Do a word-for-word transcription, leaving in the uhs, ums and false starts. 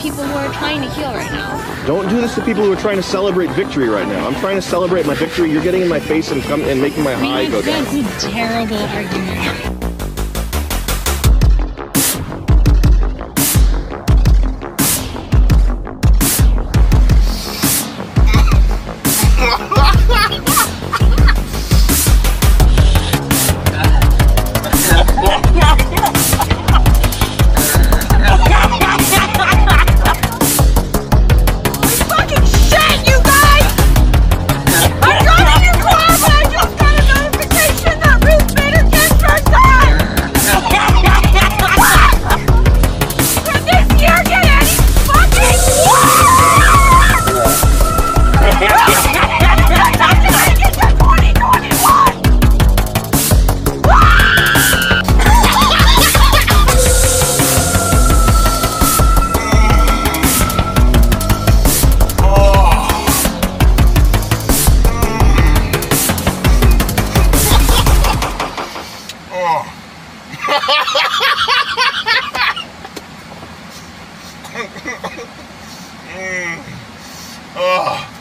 people who are trying to heal right now. Don't do this to people who are trying to celebrate victory right now. I'm trying to celebrate my victory. You're getting in my face and come and making my high go down. That's a terrible argument. mm. Oh.